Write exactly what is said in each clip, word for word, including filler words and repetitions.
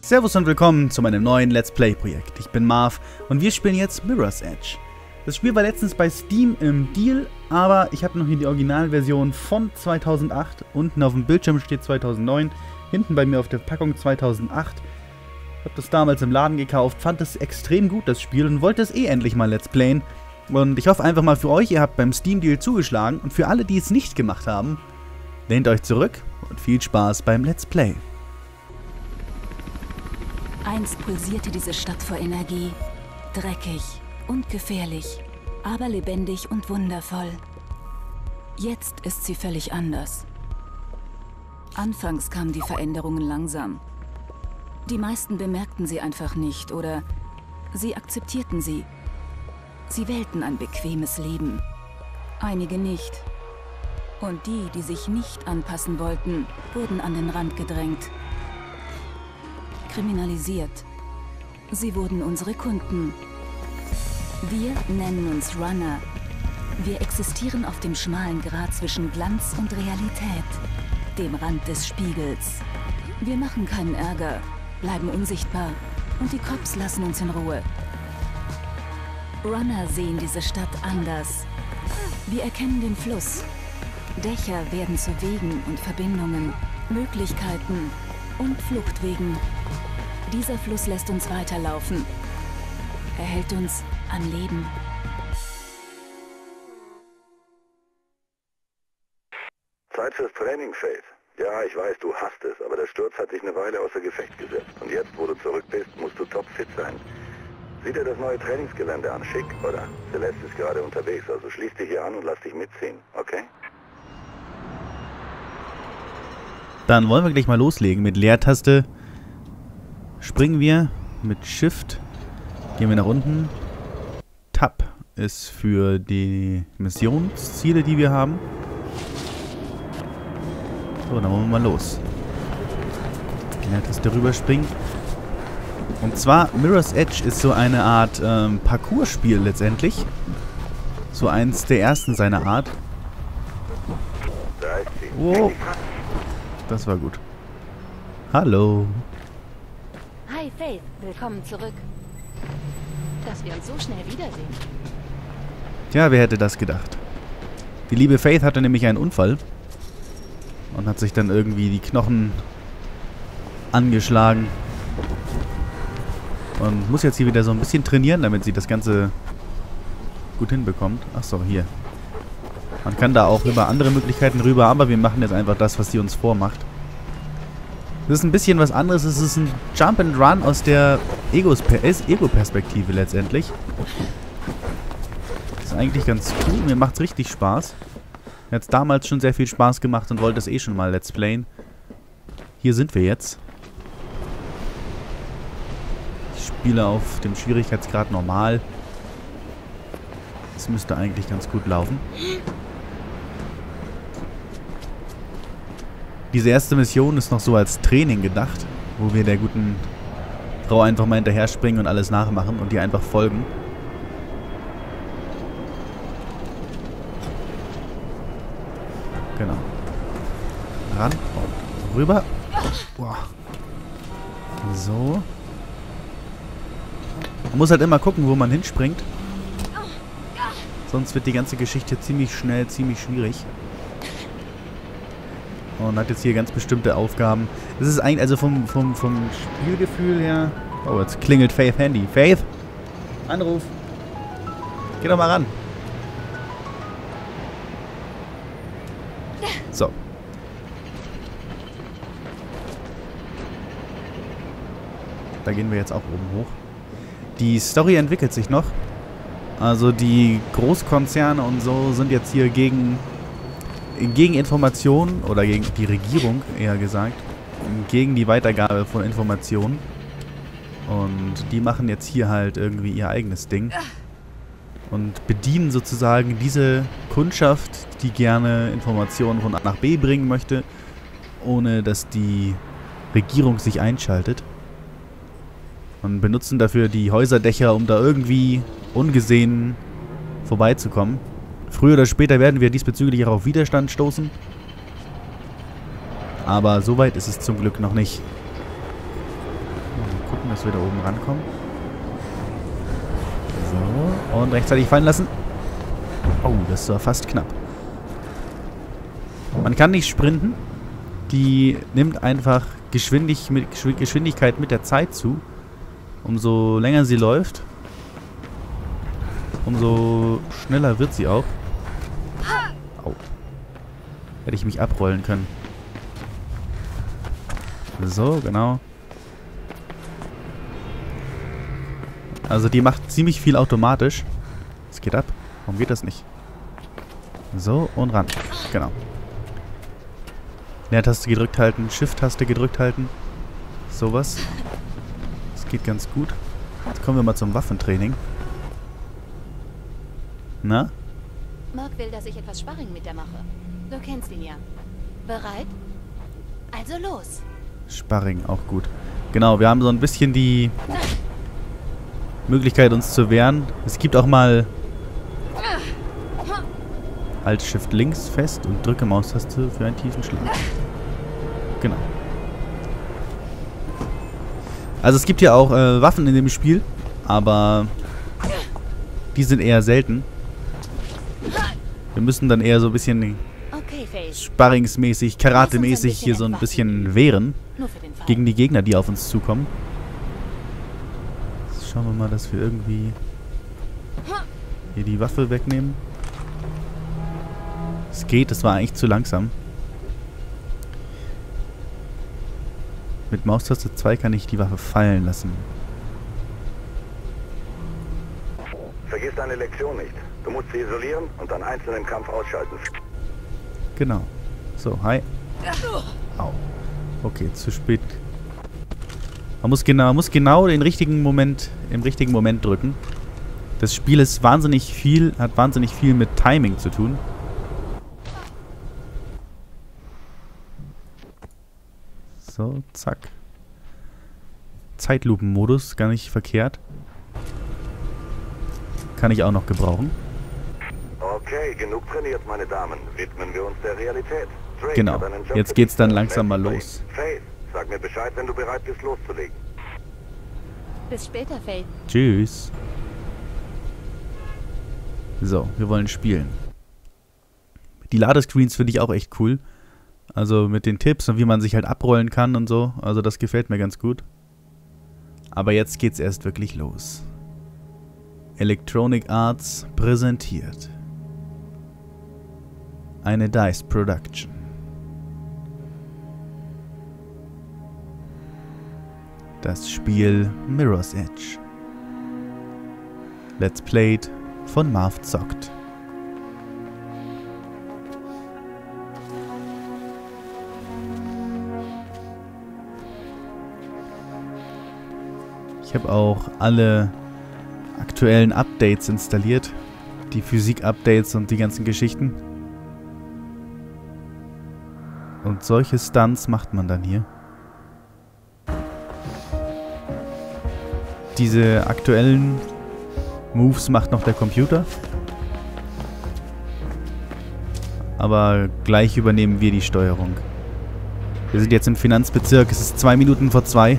Servus und willkommen zu meinem neuen Let's Play Projekt. Ich bin Marv und wir spielen jetzt Mirror's Edge. Das Spiel war letztens bei Steam im Deal, aber ich habe noch hier die Originalversion von zweitausendacht. Unten auf dem Bildschirm steht zweitausendneun, hinten bei mir auf der Packung zweitausendacht. Ich habe das damals im Laden gekauft, fand es extrem gut, das Spiel, und wollte es eh endlich mal Let's Playen. Und ich hoffe einfach mal für euch, ihr habt beim Steam Deal zugeschlagen, und für alle, die es nicht gemacht haben, lehnt euch zurück und viel Spaß beim Let's Play. Einst pulsierte diese Stadt vor Energie, dreckig und gefährlich, aber lebendig und wundervoll. Jetzt ist sie völlig anders. Anfangs kamen die Veränderungen langsam. Die meisten bemerkten sie einfach nicht oder sie akzeptierten sie. Sie wählten ein bequemes Leben, einige nicht. Und die, die sich nicht anpassen wollten, wurden an den Rand gedrängt. Kriminalisiert. Sie wurden unsere Kunden. Wir nennen uns Runner. Wir existieren auf dem schmalen Grat zwischen Glanz und Realität, dem Rand des Spiegels. Wir machen keinen Ärger, bleiben unsichtbar und die Cops lassen uns in Ruhe. Runner sehen diese Stadt anders. Wir erkennen den Fluss. Dächer werden zu Wegen und Verbindungen, Möglichkeiten und Fluchtwegen. Dieser Fluss lässt uns weiterlaufen. Er hält uns am Leben. Zeit fürs Training, Faith. Ja, ich weiß, du hast es, aber der Sturz hat dich eine Weile außer Gefecht gesetzt. Und jetzt, wo du zurück bist, musst du topfit sein. Sieh dir das neue Trainingsgelände an. Schick, oder? Celeste ist gerade unterwegs, also schließ dich hier an und lass dich mitziehen, okay? Dann wollen wir gleich mal loslegen. Mit Leertaste springen wir, mit Shift gehen wir nach unten. Tab ist für die Missionsziele, die wir haben. So, dann wollen wir mal los. Leertaste rüberspringen. Und zwar, Mirror's Edge ist so eine Art ähm, Parcours-Spiel letztendlich. So eins der ersten seiner Art. Oh, das war gut. Hallo. Hi Faith, willkommen zurück. Dass wir uns so schnell wiedersehen. Tja, wer hätte das gedacht? Die liebe Faith hatte nämlich einen Unfall und hat sich dann irgendwie die Knochen angeschlagen und muss jetzt hier wieder so ein bisschen trainieren, damit sie das Ganze gut hinbekommt. Achso, hier. Man kann da auch über andere Möglichkeiten rüber, aber wir machen jetzt einfach das, was sie uns vormacht. Das ist ein bisschen was anderes. Es ist ein Jump and Run aus der Ego-Perspektive letztendlich. Das ist eigentlich ganz cool. Mir macht es richtig Spaß. Mir hat es damals schon sehr viel Spaß gemacht und wollte es eh schon mal Let's Playen. Hier sind wir jetzt. Ich spiele auf dem Schwierigkeitsgrad normal. Das müsste eigentlich ganz gut laufen. Diese erste Mission ist noch so als Training gedacht, wo wir der guten Frau einfach mal hinterher springen und alles nachmachen und ihr einfach folgen. Genau. Ran und rüber. Boah. So. Man muss halt immer gucken, wo man hinspringt. Sonst wird die ganze Geschichte ziemlich schnell, ziemlich schwierig. Und hat jetzt hier ganz bestimmte Aufgaben. Das ist eigentlich, also vom, vom, vom Spielgefühl her... Oh, jetzt klingelt Faith Handy. Faith? Anruf. Geh doch mal ran. So. Da gehen wir jetzt auch oben hoch. Die Story entwickelt sich noch. Also die Großkonzerne und so sind jetzt hier gegen... gegen Informationen, oder gegen die Regierung, eher gesagt, gegen die Weitergabe von Informationen. Und die machen jetzt hier halt irgendwie ihr eigenes Ding. Und bedienen sozusagen diese Kundschaft, die gerne Informationen von A nach B bringen möchte, ohne dass die Regierung sich einschaltet. Und benutzen dafür die Häuserdächer, um da irgendwie ungesehen vorbeizukommen. Früher oder später werden wir diesbezüglich auch auf Widerstand stoßen. Aber so weit ist es zum Glück noch nicht. dass wir da oben rankommen. So, und rechtzeitig fallen lassen. Oh, das war fast knapp. Man kann nicht sprinten. Die nimmt einfach Geschwindig mit, Geschwindigkeit mit der Zeit zu. Umso länger sie läuft, umso schneller wird sie auch. Au. Hätte ich mich abrollen können. So, genau. Also die macht ziemlich viel automatisch. Es geht ab. Warum geht das nicht? So, und ran. Genau. Leertaste gedrückt halten, Shift-Taste gedrückt halten. Sowas. Das geht ganz gut. Jetzt kommen wir mal zum Waffentraining. Na? Mark will, dass ich etwas Sparring mit der mache. Du kennst ihn ja. Bereit? Also los. Sparring, auch gut. Genau, wir haben so ein bisschen die Möglichkeit, uns zu wehren. Es gibt auch mal Alt Shift links fest und drücke Maustaste für einen tiefen Schlag. Genau. Also es gibt ja auch äh, Waffen in dem Spiel, aber die sind eher selten. Wir müssen dann eher so ein bisschen sparringsmäßig, karatemäßig hier so ein bisschen wehren gegen die Gegner, die auf uns zukommen. Jetzt schauen wir mal, dass wir irgendwie hier die Waffe wegnehmen. Es geht, das war eigentlich zu langsam. Mit Maustaste zwei kann ich die Waffe fallen lassen. Vergiss deine Lektion nicht. Du musst sie isolieren und dann einzeln im Kampf ausschalten. Genau. So, hi. Au. Okay, zu spät. Man muss genau, man muss genau den richtigen Moment, im richtigen Moment drücken. Das Spiel ist wahnsinnig viel, hat wahnsinnig viel mit Timing zu tun. So, zack. Zeitlupenmodus, gar nicht verkehrt. Kann ich auch noch gebrauchen. Okay, genug trainiert, meine Damen. Widmen wir uns der Realität. Drake genau, jetzt geht's dann langsam mal los. Faith, sag mir Bescheid, wenn du bereit bist, loszulegen. Bis später, Faith. Tschüss. So, wir wollen spielen. Die Ladescreens finde ich auch echt cool. Also mit den Tipps und wie man sich halt abrollen kann und so. Also das gefällt mir ganz gut. Aber jetzt geht's erst wirklich los. Electronic Arts präsentiert. Eine DICE Production. Das Spiel Mirror's Edge. Let's Played von Marv Zockt. Ich habe auch alle aktuellen Updates installiert. Die Physik-Updates und die ganzen Geschichten. Und solche Stunts macht man dann hier. Diese aktuellen Moves macht noch der Computer. Aber gleich übernehmen wir die Steuerung. Wir sind jetzt im Finanzbezirk. Es ist zwei Minuten vor zwei.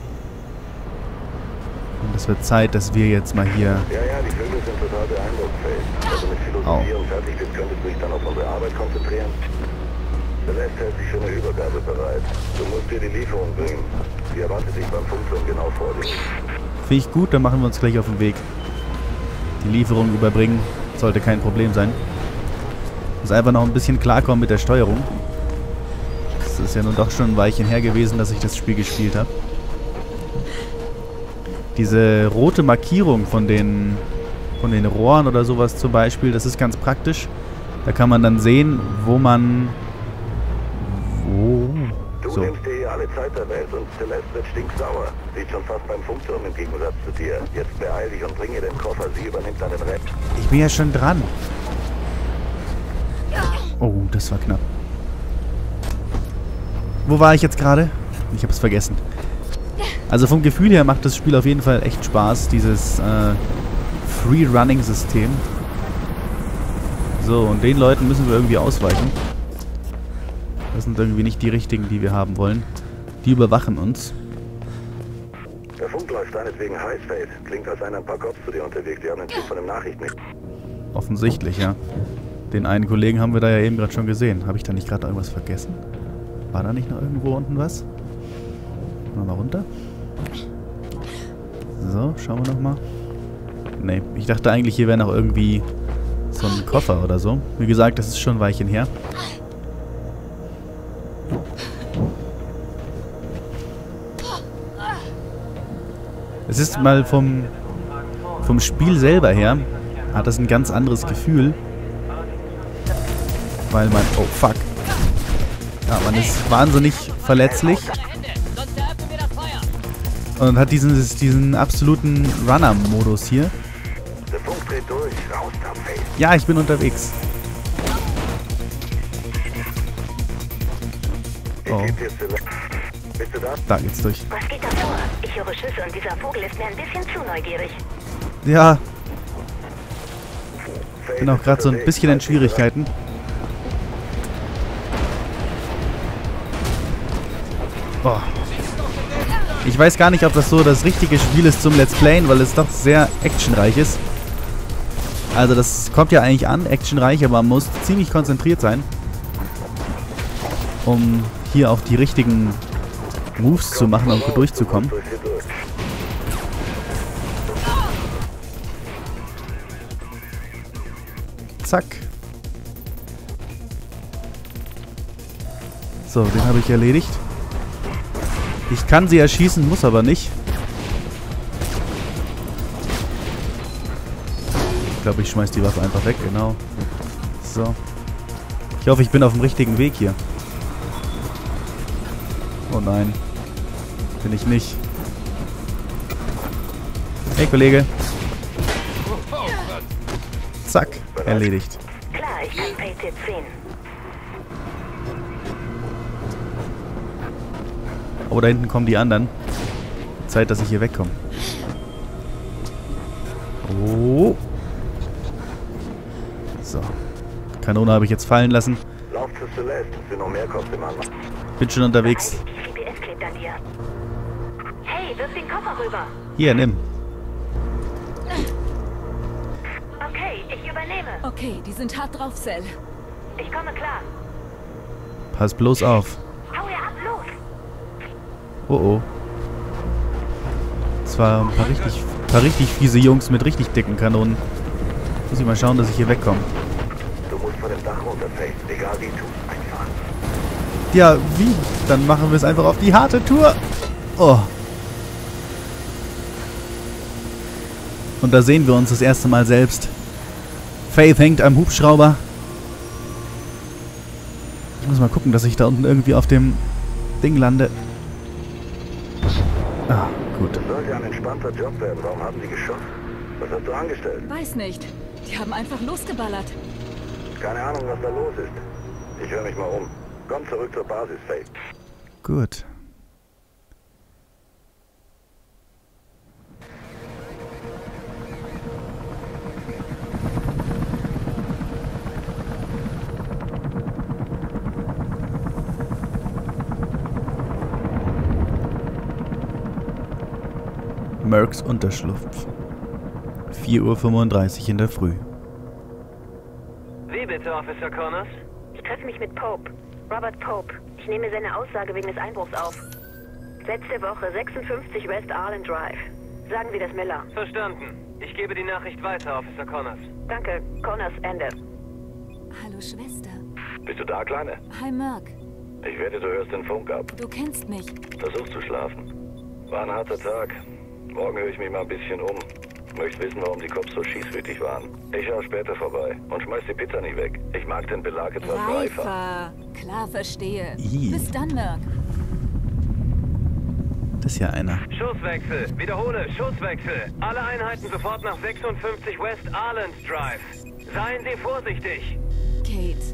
Und es wird Zeit, dass wir jetzt mal hier... Ja, ja, die Vögel sind total beeindruckend. Wenn du mit Philosophieren fertig bist, könntest du dich dann auf unsere Arbeit konzentrieren. Celeste hält sich für eine Übergabe bereit. Du musst dir die Lieferung bringen. Sie erwartet dich beim Funkturm genau vor dir. Finde ich gut, dann machen wir uns gleich auf den Weg. Die Lieferung überbringen sollte kein Problem sein. Muss einfach noch ein bisschen klarkommen mit der Steuerung. Es ist ja nun doch schon ein Weilchen her gewesen, dass ich das Spiel gespielt habe. Diese rote Markierung von den, von den Rohren oder sowas zum Beispiel, das ist ganz praktisch. Da kann man dann sehen, wo man... Wo... Du So. nimmst dir hier alle Zeit der Welt und Celeste wird stinksauer. Sieht schon fast beim Funkturm im Gegensatz zu dir. Jetzt beeil dich und bringe den Koffer. Sie übernimmt deinen Recht. Ich bin ja schon dran. Oh, das war knapp. Wo war ich jetzt gerade? Ich habe es vergessen. Also vom Gefühl her macht das Spiel auf jeden Fall echt Spaß, dieses äh, Free-Running-System. So, und den Leuten müssen wir irgendwie ausweichen. Das sind irgendwie nicht die richtigen, die wir haben wollen. Die überwachen uns. Der Funk läuft deinetwegen heiß, Faith. Klingt, als seien ein paar Cops zu dir unterwegs. Die haben den Typ von den Nachrichten nicht. Offensichtlich, ja. Den einen Kollegen haben wir da ja eben gerade schon gesehen. Habe ich da nicht gerade irgendwas vergessen? War da nicht noch irgendwo unten was? Mal runter. So, schauen wir nochmal. Ne, ich dachte eigentlich, hier wäre noch irgendwie so ein Koffer oder so. Wie gesagt, das ist schon ein Weilchen her. Es ist mal vom, vom Spiel selber her, hat das ein ganz anderes Gefühl. Weil man... Oh, fuck. Ja, man ist wahnsinnig verletzlich. Und hat diesen, diesen absoluten Runner-Modus hier. Der Funk dreht durch. Raus da, Faith. Ja, ich bin unterwegs. Oh. Ich geb dir Zelle. Bist du da? Da geht's durch. Was geht da vor? Ich höre Schüsse und dieser Vogel ist mir ein bisschen zu neugierig. Ja, Faith bin auch ist gerade so ein unterwegs. bisschen in Schwierigkeiten. Boah. Ich weiß gar nicht, ob das so das richtige Spiel ist zum Let's Playen, weil es doch sehr actionreich ist. Also das kommt ja eigentlich an, actionreich, aber man muss ziemlich konzentriert sein, um hier auch die richtigen Moves zu machen und gut durchzukommen. Durch hier durch. Zack. So, den habe ich erledigt. Ich kann sie erschießen, muss aber nicht. Ich glaube, ich schmeiß die Waffe einfach weg, genau. So. Ich hoffe, ich bin auf dem richtigen Weg hier. Oh nein. Bin ich nicht. Hey, Kollege. Zack. Erledigt. Klar, ich kann Faith jetzt sehen. Oh, da hinten kommen die anderen. Zeit, dass ich hier wegkomme. Oh. So. Kanone habe ich jetzt fallen lassen. Lauf zu Celeste. Es sind noch mehr Cops im Anmarsch. Bin schon unterwegs. Die G P S klebt an dir. Hey, wirf den Koffer rüber. Hier, nimm. Okay, ich übernehme. Okay, die sind hart drauf, Cell. Ich komme klar. Pass bloß auf. Hau ihr ab, los. Oh oh. Das waren ein paar richtig, paar richtig fiese Jungs mit richtig dicken Kanonen. Muss ich mal schauen, dass ich hier wegkomme. Du musst von dem Dach runter, Faith. Egal wie, tu einfach. Ja, wie? Dann machen wir es einfach auf die harte Tour. Oh. Und da sehen wir uns das erste Mal selbst. Faith hängt am Hubschrauber. Ich muss mal gucken, dass ich da unten irgendwie auf dem Ding lande. Ah, gut. Das sollte ja ein entspannter Job werden. Warum haben die geschossen? Was hast du angestellt? Weiß nicht. Die haben einfach losgeballert. Keine Ahnung, was da los ist. Ich höre mich mal um. Komm zurück zur Basis, Faith. Gut. Mercs Unterschlupf. vier Uhr fünfunddreißig in der Früh. Wie bitte, Officer Connors? Ich treffe mich mit Pope. Robert Pope. Ich nehme seine Aussage wegen des Einbruchs auf. Letzte Woche, sechsundfünfzig West Arlen Drive. Sagen Sie das Miller. Verstanden. Ich gebe die Nachricht weiter, Officer Connors. Danke. Connors, Ende. Hallo, Schwester. Bist du da, Kleine? Hi, Merc. Ich wette, du hörst den Funk ab. Du kennst mich. Versuch zu schlafen. War ein harter Tag. Morgen höre ich mich mal ein bisschen um. Möchte wissen, warum die Cops so schießwütig waren. Ich schaue später vorbei und schmeiß die Pizza nicht weg. Ich mag den Belag etwas reifer. Reifer. Klar, verstehe. Ih. Bis dann, Merc. Das ist ja einer. Schusswechsel. Wiederhole, Schusswechsel. Alle Einheiten sofort nach sechsundfünfzig West Arlen Drive. Seien Sie vorsichtig. Kate.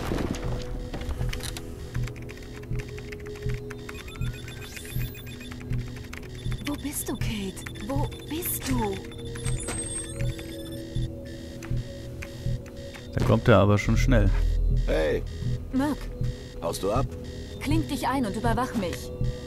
Wo bist du, Kate? Wo bist du? Da kommt er aber schon schnell. Hey, Merc, haust du ab? kling dich ein und überwach mich.